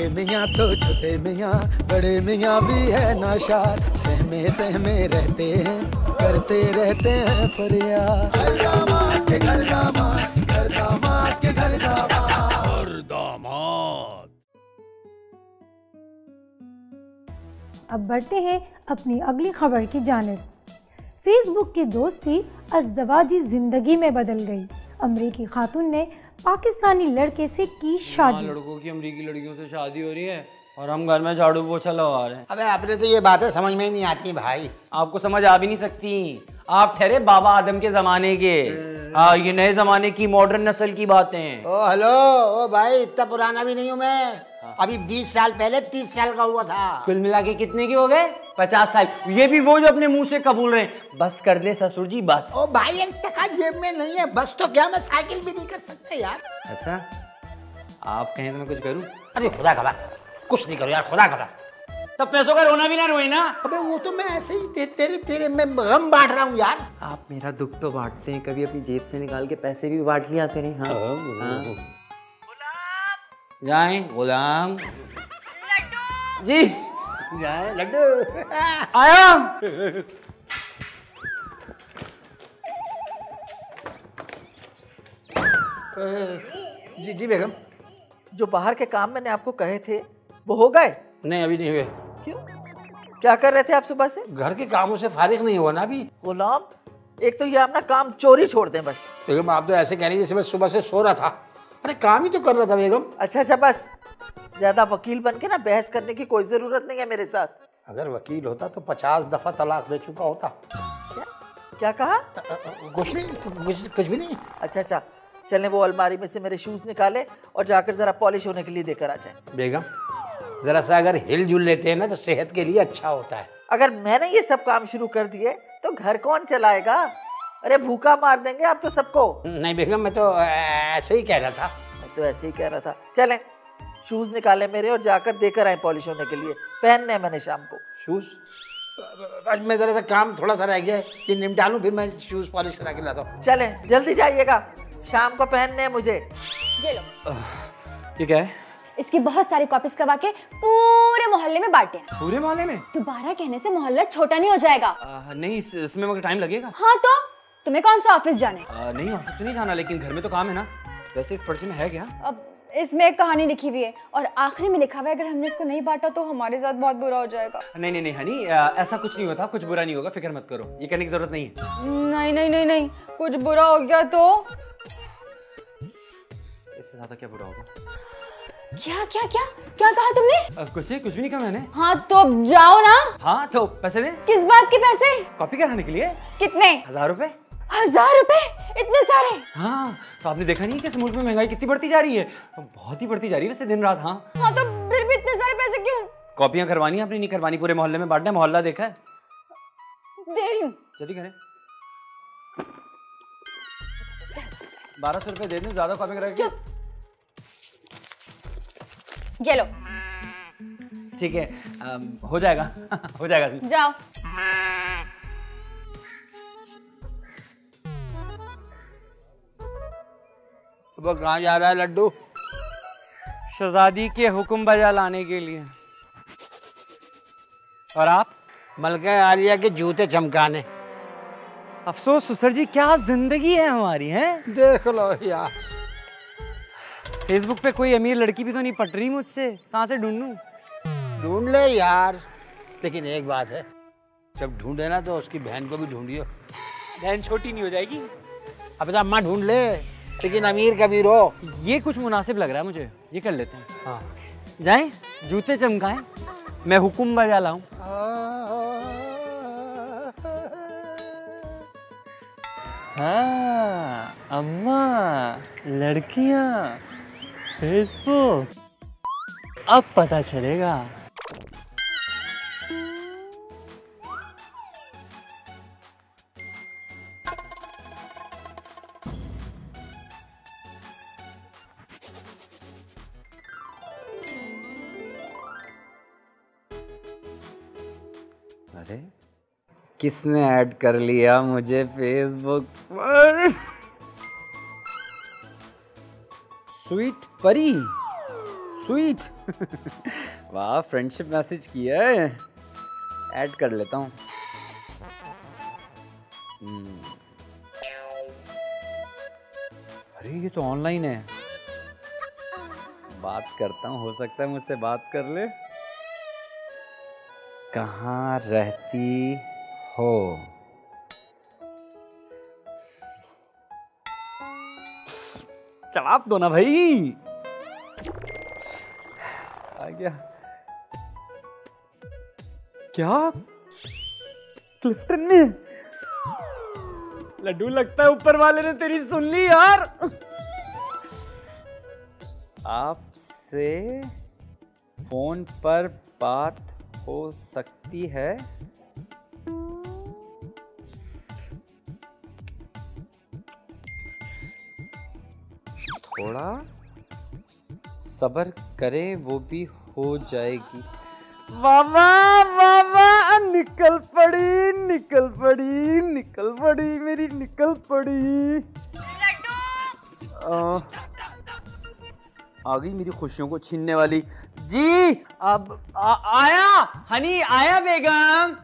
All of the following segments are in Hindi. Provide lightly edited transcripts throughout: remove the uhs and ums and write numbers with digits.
बड़े मियाँ तो छोटे मियाँ, बड़े मियाँ भी है नाशाद, सहमे सहमे रहते हैं, करते रहते हैं फरियाद। घर दामाद के घर दामाद, घर दामाद के घर दामाद, घर दामाद। अब बढ़ते हैं अपनी अगली खबर की जानिब। फेसबुक की दोस्ती अज़दवाजी जिंदगी में बदल गई। अमरीकी खातून ने पाकिस्तानी लड़के से की शादी। लड़कों की अमरीकी लड़कियों से शादी हो रही है और हम घर में झाड़ू पोछा लगा रहे हैं। अबे आपने तो ये बातें समझ में ही नहीं आती भाई। आपको समझ आ भी नहीं सकती, आप ठहरे बाबा आदम के जमाने के। ये नए जमाने की मॉडर्न नस्ल की बातें। ओ हेलो, ओ भाई इतना पुराना भी नहीं हूँ मैं। अभी 20 साल पहले 30 साल का हुआ था। कुल मिला के कितने के हो गए? 50 साल। ये भी वो जो अपने मुंह से कबूल रहे हैं। बस कर दे ससुर जी बस। ओ भाई एक टका जेब में नहीं है, बस तो क्या मैं साइकिल भी नहीं कर सकता यार। अच्छा, आप कहें तो मैं कुछ करूं? अरे खुदा का वास्ता कुछ नहीं करो यार, खुदा का वास्ता। तब पैसों का रोना भी ना रोए ना। अबे वो तो मैं ऐसे ही तेरे में गम बांट रहा हूँ यार। आप मेरा दुख तो बांटते हैं, कभी अपनी जेब से निकाल के पैसे भी बांट लिया तेरे। हाँ, हाँ। जाएं गुलाम लड्डू जी, जाए लड्डू आया। जी जी बेगम। जो बाहर के काम मैंने आपको कहे थे वो हो गए? नहीं अभी नहीं हुए। क्यों? क्या कर रहे थे आप सुबह से? घर के कामों से फारिग नहीं हुआ ना अभी। गुलाम, एक तो ये अपना काम चोरी छोड़ दें बस। बेगम आप तो ऐसे कह रही जैसे मैं सुबह से सो रहा था। अरे काम ही तो कर रहा था बेगम। अच्छा बस, ज्यादा वकील बन के ना बहस करने की कोई जरूरत नहीं है मेरे साथ। अगर वकील होता तो 50 दफा तलाक दे चुका होता। क्या कहा? कुछ नहीं, कुछ भी नहीं। अच्छा, चलें वो अलमारी में से मेरे शूज निकाले और जाकर जरा पॉलिश होने के लिए देकर आ जाए। बेगम जरा सा अगर हिल जुल लेते हैं ना तो सेहत के लिए अच्छा होता है। अगर मैंने ये सब काम शुरू कर दिए तो घर कौन चलाएगा? अरे भूखा मार देंगे आप तो सबको। नहीं बेगम मैं तो ऐसे ही कह रहा था। मैं तो ऐसे ही कह रहा था। चलें शूज निकाले मेरे और जाकर देकर आए पॉलिश होने के लिए, पहनने हैं मैंने शाम को। शूज? आज मैं जरा सा काम थोड़ा सा रह गया है, ये निपटा लूं फिर मैं शूज पॉलिश करा के लाता हूँ। चलें जल्दी जाइएगा, शाम को पहनने हैं मुझे। ये लो। ये क्या है? इसकी बहुत सारी कॉपीज करवा के पूरे मोहल्ले में बांटे। पूरे मोहल्ले में? दोबारा कहने से मोहल्ला छोटा नहीं हो जाएगा। नहीं इसमें मगर टाइम लगेगा। हाँ तो तुम्हें कौन सा ऑफिस जाने? नहीं ऑफिस तो नहीं जाना, लेकिन घर में तो काम है ना। वैसे इस पर्चे में है क्या? अब इसमें एक कहानी लिखी हुई है और आखिरी में लिखा हुआ है अगर हमने इसको नहीं बांटा तो हमारे साथ बहुत बुरा हो जाएगा। नहीं हनी, ऐसा कुछ नहीं होता, कुछ बुरा नहीं होगा, फिक्र मत करो, ये करने की जरूरत नहीं है। नहीं, कुछ बुरा हो गया तो? इससे ज्यादा क्या बुरा होगा? क्या कहा तुमने? कुछ भी नहीं कहा मैंने। हाँ तो अब जाओ ना। हाँ तो पैसे दे। किस बात के पैसे? कॉपी कराने के लिए। कितने? 1000 रुपए। 1000 रुपए? इतने सारे? हाँ तो आपने देखा नहीं कि इस मुल्क में महंगाई कितनी बढ़ती जा रही है? बहुत ही बढ़ती जा रही है वैसे दिन रात। हाँ तो फिर भी इतने सारे पैसे क्यों? कॉपियां करवानी है, अपनी नहीं करवानी, पूरे मोहल्ले में बांटना है। मोहल्ला देखा है? दे रही हूँ। जल्दी करें। 1200 रुपए दे दें, ज्यादा कॉपी करा। ये लो। ठीक है, हो जाएगा हो जाएगा। जाओ। वो कहाँ जा रहा है लड्डू? शहजादी के हुक्म बजा लाने के लिए। और आप? मलका आलिया के जूते चमकाने। अफसोस ससुर जी, क्या जिंदगी है हमारी है। देख लो यार, फेसबुक पे कोई अमीर लड़की भी तो नहीं पट रही मुझसे, कहाँ से ढूंढूं? ढूंढ ले यार, लेकिन एक बात है, जब ढूंढे ना तो उसकी बहन को भी ढूंढियो। बहन छोटी नहीं हो जाएगी? अब तो अम्मा ढूंढ ले, लेकिन अमीर कबीर हो। ये कुछ मुनासिब लग रहा है मुझे, ये कर लेते हैं। हाँ जाएं, जूते चमकाएं, मैं हुक्म बजा लाऊं। हाँ अम्मा, लड़कियां, फेसबुक, अब पता चलेगा। अरे किसने ऐड कर लिया मुझे फेसबुक पर? स्वीट परी, स्वीट। वाह, फ्रेंडशिप मैसेज किया है, ऐड कर लेता हूँ। अरे ये तो ऑनलाइन है, बात करता हूँ, हो सकता है मुझसे बात कर ले। कहाँ रहती हो? जवाब दो ना भाई। आ गया क्या? क्लिफ्टन में? लड्डू, लगता है ऊपर वाले ने तेरी सुन ली यार। आपसे फोन पर बात हो सकती है? थोड़ा सब्र करे, वो भी हो जाएगी। वावा वावा, निकल पड़ी निकल पड़ी निकल पड़ी मेरी निकल पड़ी। आ गई मेरी खुशियों को छीनने वाली। जी अब आया हनी, आया बेगम।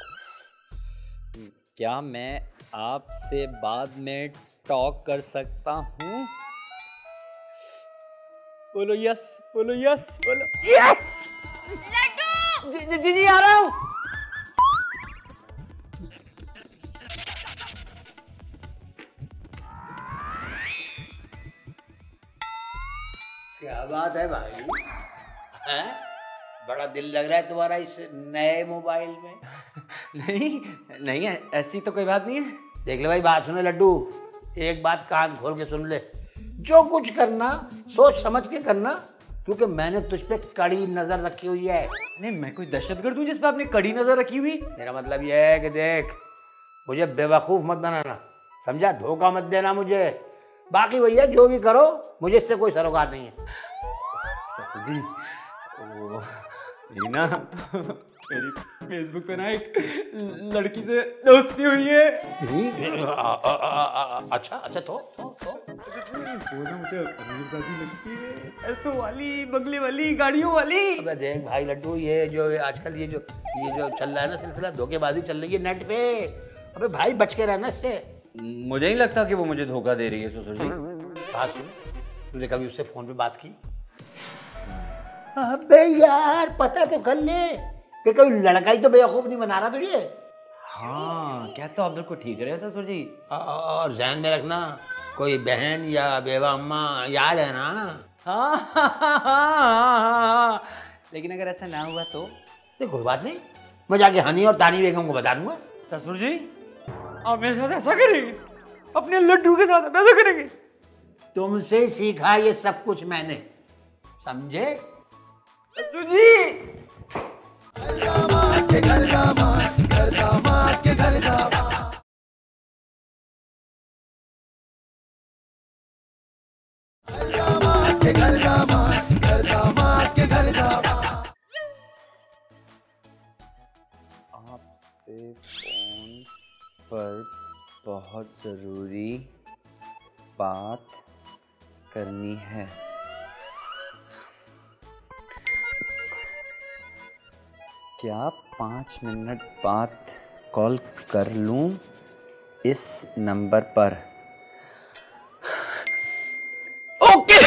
क्या मैं आपसे बाद में टॉक कर सकता हूँ? बोलो यस, बोलो यस, बोलो यस। जी जी जी आ रहा हूँ। क्या बात है भाई, हैं? बड़ा दिल लग रहा है तुम्हारा इस नए मोबाइल में। नहीं नहीं, ऐसी तो कोई बात नहीं है। देख ले भाई, बात सुने लड्डू, एक बात कान खोल के सुन ले। जो कुछ करना सोच समझ के करना, क्योंकि मैंने तुझ पे कड़ी नजर रखी हुई है। नहीं, मैं कोई दहशतगर्द हूँ जिस पे आपने कड़ी नजर रखी हुई? मेरा मतलब यह है कि देख, मुझे बेवकूफ मत बनाना, समझा? धोखा मत देना मुझे। बाकी भैया जो भी करो, मुझे इससे कोई सरोकार नहीं है। ससुर जी, वो ये ना मेरी फेसबुक पे ना एक लड़की से दोस्ती हुई है। अच्छा अच्छा, तो वो ना मुझे अमीरजादी लगती है, ऐसो वाली, बंगले वाली, गाड़ियों वाली। अबे देख भाई लड्डू, ये जो आजकल ये जो चल रहा है ना सिलसिला, धोखेबाजी चल रही है नेट पे। अबे भाई बच के रहना इससे। मुझे नहीं लगता कि वो मुझे धोखा दे रही है ससुर जी। बात सुन, तुमने कभी उससे फोन पे बात की? अबे यार पता तो कर ले कि कोई लड़का ही तो बेवकूफ नहीं बना रहा तुझे। हाँ, क्या तो आप बिल्कुल ठीक रहे ससुर जी। और ध्यान में रखना, कोई बहन या बेवा अम्मा याद है ना? हाँ। लेकिन अगर ऐसा ना हुआ तो? कोई बात नहीं, मैं जाके हनी और तानी बेगम को बता दूंगा। ससुर जी, आप मेरे साथ ऐसा करेंगे? अपने लड्डू के साथ ऐसा करेंगे? तुमसे सीखा ये सब कुछ मैंने, समझे? ससुर जी, घर दामाद के घर दामाद, घर दामाद के घर दामाद। घर दामाद के घर दामाद, घर दामाद के घर दामाद। आपसे फोन पर बहुत जरूरी बात करनी है। क्या 5 मिनट बाद कॉल कर लूं इस नंबर पर? ओके।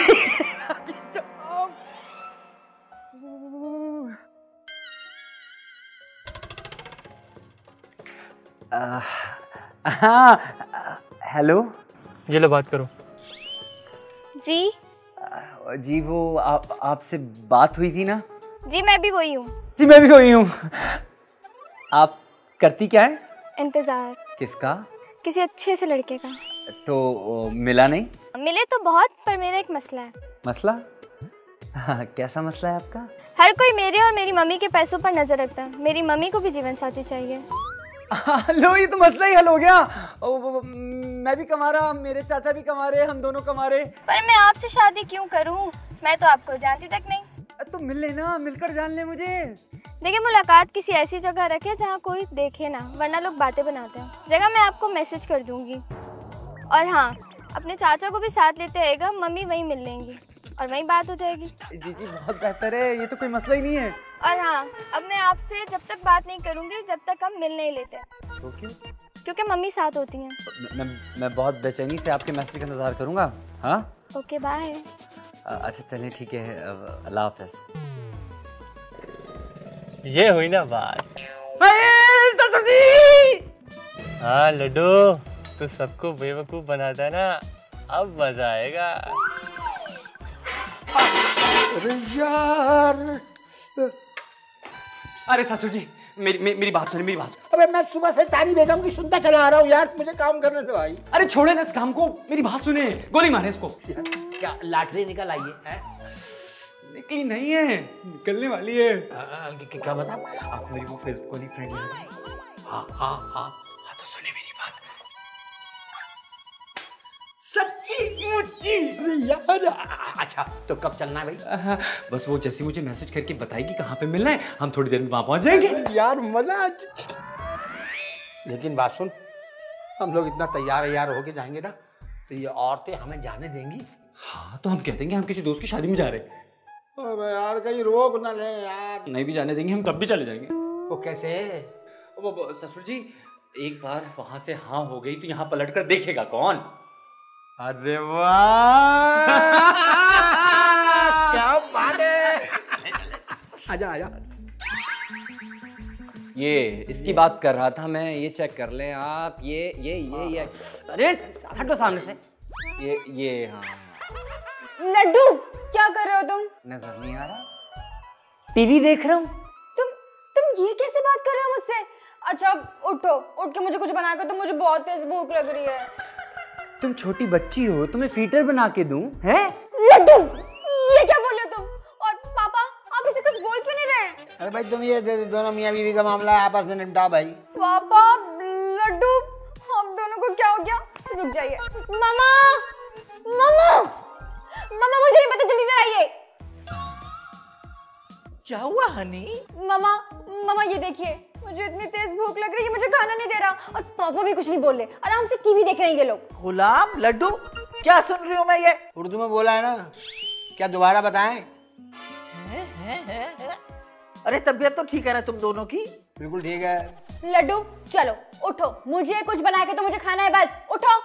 हाँ, हेलो ये लो बात करो। जी जी, वो आपसे बात हुई थी ना? जी मैं भी वही हूँ। जी मैं भी वही हूँ। आप करती क्या है? इंतजार। किसका? किसी अच्छे से लड़के का। तो मिला नहीं? मिले तो बहुत, पर मेरा एक मसला है। मसला? हाँ, कैसा मसला है आपका? हर कोई मेरे और मेरी मम्मी के पैसों पर नजर रखता है, मेरी मम्मी को भी जीवन साथी चाहिए। लो, ये तो मसला ही हल हो गया। मैं भी कमा रहा, मेरे चाचा भी कमा रहे, हम दोनों कमा रहे। पर मैं आपसे शादी क्यों करूं? मैं तो आपको जानती तक नहीं। तो मिल लेना, मिलकर जान ले मुझे। देखिए, मुलाकात किसी ऐसी जगह रखे जहाँ कोई देखे ना, वरना लोग बातें बनाते हैं। जगह मैं आपको मैसेज कर दूंगी। और हाँ, अपने चाचा को भी साथ लेते आएगा, मम्मी वहीं मिल लेंगी। और वहीं बात हो जाएगी। जी जी बहुत बेहतर है, ये तो कोई मसला ही नहीं है। और हाँ, अब मैं आपसे जब तक बात नहीं करूंगी जब तक हम मिल नहीं लेते। तो क्यों? क्योंकि मम्मी साथ होती हैं। मैं बहुत बेचैनी से आपके मैसेज का इंतजार करूंगा। हाँ ओके बाय। अच्छा चलिए ठीक है, अल्लाह हाफ़िज़। ये हुई ना बात। ससुर जी! हाँ लड्डू, तू सबको बेवकूफ बनाता है ना, अब मजा आएगा। अरे यार, अरे ससुर जी मेरी बात सुनिए, मेरी बात सुनिए। अबे मैं सुबह से तानी बेगम की सुनता चला आ रहा हूँ यार, मुझे काम करने दो भाई। अरे छोड़े ना इस काम को, मेरी बात सुने, गोली मारे इसको। क्या लाटरी निकल आई है? निकली नहीं है, निकलने वाली है। क्या बता? आप मेरी वो फेसबुक वाली फ्रेंड याद है? हाँ हाँ हाँ हाँ तो सुने मेरी बात। सच्ची मुच्ची यार। अच्छा तो कब चलना है भाई? बस वो जैसे मुझे मैसेज करके बताएगी कहाँ पे मिलना है, हम थोड़ी देर में वहां पहुंच जाएंगे। यार मजा आ। लेकिन बात सुन, हम लोग इतना तैयार होके जाएंगे ना, तो ये औरतें हमें जाने देंगी? हाँ तो हम कह देंगे हम किसी दोस्त की शादी में जा रहे हैं। अबे यार कहीं रोक ना ले यार। नहीं भी जाने देंगे हम तब भी चले जाएंगे। वो कैसे? वो ससुर जी एक बार वहां से हाँ हो गई तो यहाँ पलट कर देखेगा कौन? अरे वाह क्या बात है। आजा आजा। ये इसकी बात कर रहा था मैं, ये चेक कर लें आप। ये अरे हटो सामने से। ये हाँ लड्डू क्या कर रहे हो तुम? नजर नहीं आ रहा? टीवी देख रहा हूँ। तुम ये कैसे बात कर रहे हो मुझसे? अच्छा उठ के मुझे कुछ बना के दो, मुझे बहुत तेज भूख लग रही है। तुम छोटी बच्ची हो, तुम्हें फीटर बना के दूं? हैं? लड्डू ये क्या बोल रहे हो तुम? और पापा आप इसे कुछ बोल क्यों नहीं रहे? अरे भाई तुम ये दोनों मियाँ बीवी का मामला है, आपस में निपटाओ भाई। पापा लड्डू हम दोनों को क्या हो गया? रुक जाइए। मामा मुझे नहीं पता, जल्दी इधर आइए। क्या हुआ हनी? मामा ये देखिए, मुझे इतनी तेज भूख लग रही है, मुझे खाना नहीं दे रहा। और पापा भी कुछ नहीं बोल रहे, आराम से टीवी देख रहे हैं ये लोग। गुलाम लड्डू क्या सुन रही हूँ मैं ये? उर्दू में बोला है ना, क्या दोबारा बताएं? है? अरे तबीयत तो ठीक है ना तुम दोनों की? बिल्कुल ठीक है। लड्डू चलो उठो, मुझे कुछ बना के तो मुझे खाना है, बस उठो।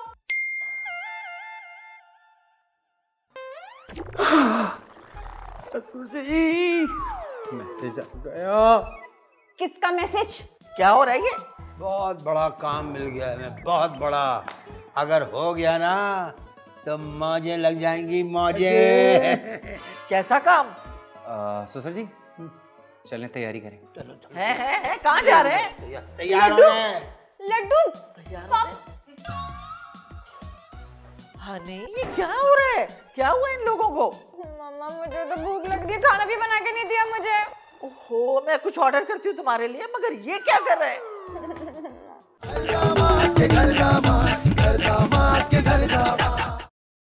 ससुर जी मैसेज आ गया। किसका मैसेज? क्या हो रहा है ये? बहुत बड़ा काम मिल गया है, बहुत बड़ा। अगर हो गया ना तो मौजें लग जाएंगी, मौजें। कैसा काम? ससुर जी चलें, तैयारी करें। चलो है कहाँ जा रहे हैं? तैयार होने। लड्डू हनी ये क्या हो रहा है? क्या हुआ इन लोगों को? मामा मुझे तो भूख लग रही है, खाना भी बना के नहीं दिया मुझे। ओहो मैं कुछ ऑर्डर करती हूँ तुम्हारे लिए, मगर ये क्या कर रहे हैं? दामाद के घर दामाद, घर दामाद के घर दामाद।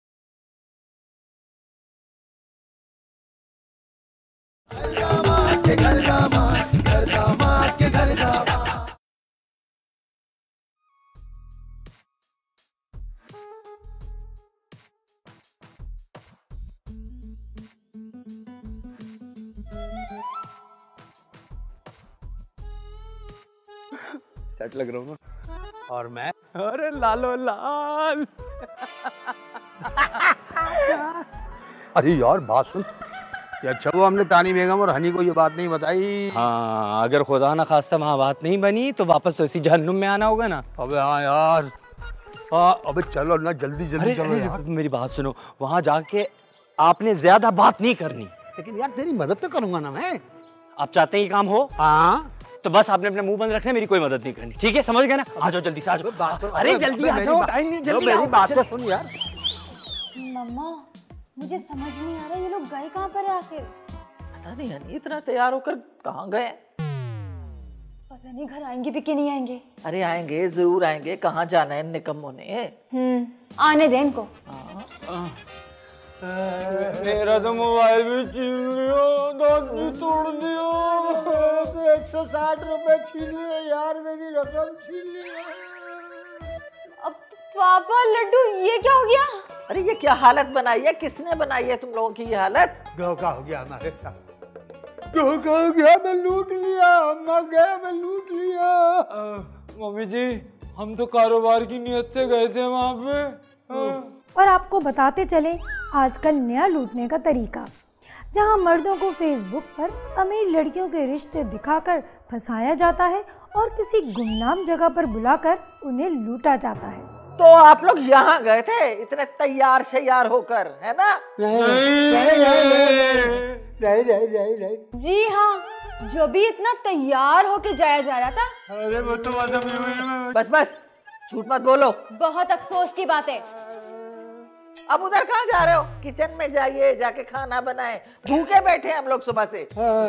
दामाद के घर दामाद, घर दामाद के घर दामाद। सेट लग रहा हूँ ना। और मैं? अरे लालो लाल। अरे यार बात सुन, ये अच्छा वो हमने तानी बेगम और हनी को ये बात नहीं बताई। हाँ अगर खुदा ना खास्ता वहाँ बात नहीं बनी तो वापस तो इसी जहन्नुम में आना होगा ना। अबे हाँ यार, हाँ अबे चलो ना, जल्दी जल्दी चलो यार। मेरी बात सुनो, वहाँ जाके आपने ज्यादा बात नहीं करनी। लेकिन यार तेरी मदद तो करूंगा ना मैं। आप चाहते हैं कि काम हो? हाँ तो बस आपने अपने मुंह बंद रखना, मेरी कोई मदद नहीं करनी, ठीक है? समझ गए ना? आ जाओ जल्दी से, आ जाओ। अरे जल्दी आ जाओ, टाइम नहीं, जल्दी आओ। मेरी बात तो सुन यार। मम्मा मुझे समझ नहीं आ रहा ये लोग गए कहाँ पर है आखिर? पता नहीं हनी इतना तैयार होकर कहाँ गए? पता नहीं घर आएंगे भी कि नहीं आएंगे। अरे आएंगे, जरूर आएंगे। कहाँ जाना है इन निकम्मों ने? आने दे इनको। मेरा तो मोबाइल भी छीन लिया, दांत भी तोड़ दिया। 160 रुपए छीन लिए यार, मेरी रकम छीन ली। अब पापा लड्डू ये क्या हो गया? अरे ये क्या हालत बनाई है, किसने बनाई है तुम लोगों की ये हालत? धोखा हो गया हमारे साथ, धोखा हो गया, मैं लूट लिया, मर गया, मैं लूट लिया। मम्मी जी हम तो कारोबार की नियत से गए थे वहाँ पे। और आपको बताते चले आज का नया लूटने का तरीका, जहां मर्दों को फेसबुक पर अमीर लड़कियों के रिश्ते दिखाकर फंसाया जाता है और किसी गुमनाम जगह पर बुलाकर उन्हें लूटा जाता है। तो आप लोग यहाँ गए थे इतने तैयार शैयार होकर, है ना? नहीं। जी हाँ, जो भी इतना तैयार होके जाया जा रहा था। अरे वो तो बस बस झूठ मत बोलो। बहुत अफसोस की बात है। अब उधर कहाँ जा रहे हो? किचन में जाइए, जाके खाना बनाएं, भूखे बैठे हम लोग सुबह से।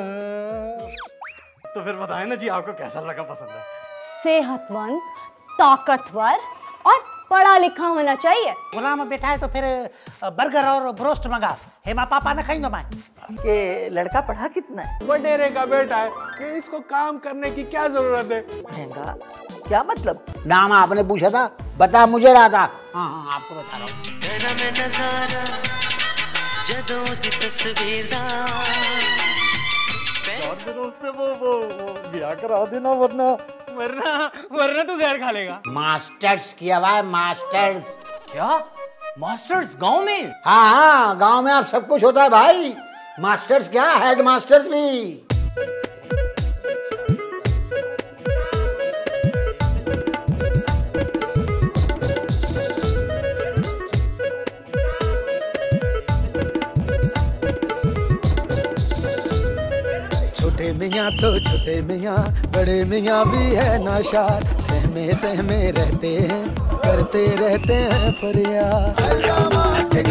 तो फिर बताएं ना जी, आपको कैसा लगा, पसंद है? सेहतमंद, ताकतवर और पढ़ा लिखा होना चाहिए। गुलाम बैठा है तो फिर बर्गर और ब्रोस्ट मंगा, हेमा पापा ने खाई मैं। ये लड़का पढ़ा कितना है? वडेरे का बेटा है, कि इसको काम करने की क्या जरूरत है? महंगा क्या मतलब? नाम आपने पूछा था, बता मुझे रहा था। हाँ आपको बता रहा हूँ। उससे वो ब्याह करा देना, वरना तू जहर खा लेगा। मास्टर्स किया हुआ है, मास्टर्स। क्या मास्टर्स गांव में? हाँ गांव में आप सब कुछ होता है भाई, मास्टर्स क्या हेड मास्टर्स भी। छोटे मियाँ तो छोटे मियाँ, बड़े मियाँ भी है नाशाद, सहमे सहमे रहते हैं, करते रहते हैं फरियाद।